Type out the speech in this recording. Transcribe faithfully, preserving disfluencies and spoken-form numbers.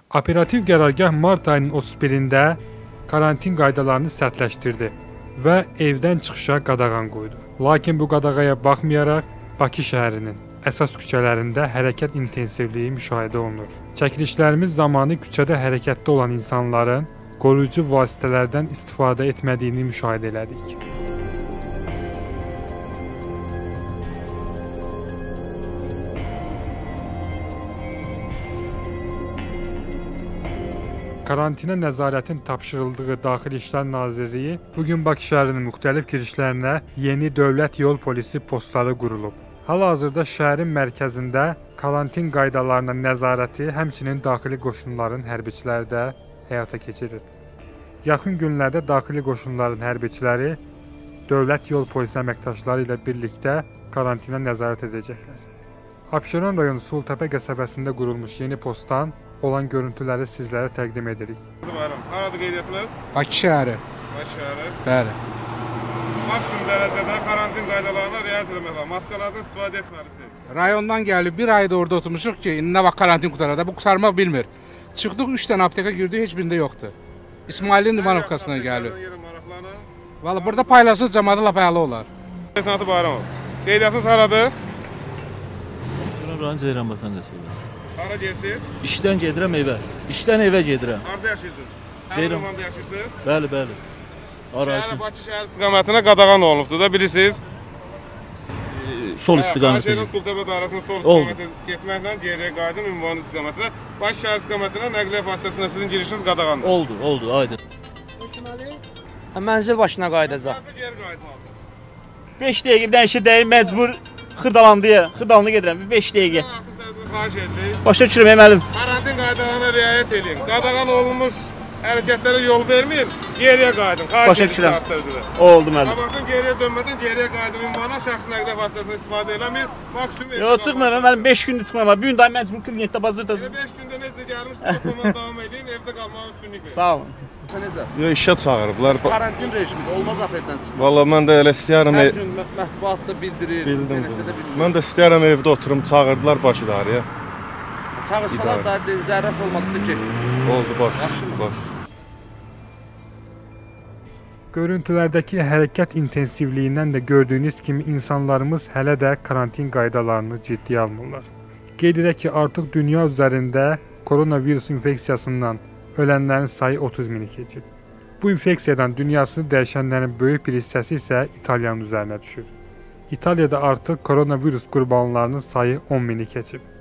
Operativ qərargah mart ayının otuz birində karantin qaydalarını sərtləşdirdi və evdən çıxışa qadağan qoydu. Lakin bu qadağaya baxmayaraq Bakı şəhərinin əsas küçələrində hərəkət intensivliyi müşahidə olunur. Çəkilişlərimiz zamanı küçədə hərəkətdə olan insanların qoruyucu vasitələrdən istifadə etmədiyini müşahidə elədik. Karantinə nəzarətin tapşırıldığı Daxili İşlər Nazirliyi bugün Bakı şəhərinin müxtəlif girişlərinə yeni dövlət yol polisi postları qurulub. Hal-hazırda şəhərin mərkəzində karantin qaydalarına nəzarəti, həmçinin daxili qoşunların hərbiçiləri də həyata keçirir. Yaxın günlərdə daxili qoşunların hərbiçiləri dövlət yol polisi əməkdaşları ilə birlikdə karantinə nəzarət edəcəklər. Abşeron rayonu Sultəpə qəsəbəsində qurulmuş yeni postdan olan görüntüləri sizlərə təqdim edirik. Harada qeydiyyatınız? Bakı şəhəri. Bakı şəhəri. Bəli. Maksimum dərəcədə karantin qaydalarına riayət etmək var. Maskalardan istifadə etməlisiniz. Rayondan gəlib bir ayda orada oturmuşuq ki, indi nə vaxt karantin qutarada, bu qutarmaq bilmir. Çıxdıq üç dənə apteka girdik, heç birində yoxdur. İsmailin Limanovkasına gəlib. Valla burada paylasız cəmadə lap əla olar. Qeydiyyatı Bayramov. Qeydiyyatınız haradır? Rayon Ceyran vətəndaşıyıq. Hara gedirsiniz? İşdən gedirəm evə. İşdən evə gedirəm. Harada yaşayırsınız? Ceyran. Hər yaşayırsınız? Bəli, bəli. Şəhər, Bakı şəhər istiqamətinə qadağan olunubdur da, bilirsiniz? Sol istiqamətə. Şəhərin Sultəpə dairəsinin sol istiqamətə getməklə geriyə qayıdın ünvanı istiqamətinə. Bakı şəhər istiqamətinə nəqliyyat vasitəsində sizin girişiniz qadağandır. Oldu, oldu, aydın. Mənzil başına qayıdacaq. Mənzil geri qayıtmalısınız. beş dəqiqə bir dənə işə dəyim, məcbur Xırdalandıya, Xırdalandı gedirəm, beş dəqiqə. Xahiş etdik. Başa düşürəm, əməlim. Karantin qaydalarına riayət edin. Qadağan olunmuş hərəkətlərə yol verməyin, geriyə qayıdın. Başa düşürəm. Oldu müəllim. Qabaqdan geriyə dönmədən geriyə qayıdın ünvana, şəxsi nəqliyyat vasitəsindən istifadə eləməyin. Maksimum Yox, çıxmıram, mənim beş gündür çıxmıram. Bu gün daha məcbur klientdə bazırda. beş gündə necə gəlmişsiniz, oturmağa davam edin, evdə qalmağa üstünlük verin. Sağ olun. Necə? Yo, işə çağırıblar. Karantin rejimidir, olmaz apeldən çıxmaq. Valla mən də elə istəyərəm. Hər gün mətbuatda bildirir, bildim. internetdə də bildirir. Mən də istəyərəm evdə oturum, çağırdılar Bakı idarəyə. Çağırsalar da zərrət olmadıqda get. Oldu, baş, baş. Görüntülərdəki hərəkət intensivliyindən də gördüyünüz kimi insanlarımız hələ də karantin qaydalarını ciddiyə almırlar. Qeyd edək ki, artıq dünya üzərində koronavirus infeksiyasından ölənlərin sayı otuz mini keçib. Bu infeksiyadan dünyasını dəyişənlərin böyük bir hissəsi isə İtaliyanın üzərinə düşür. İtaliyada artıq koronavirus qurbanlarının sayı on mini keçib.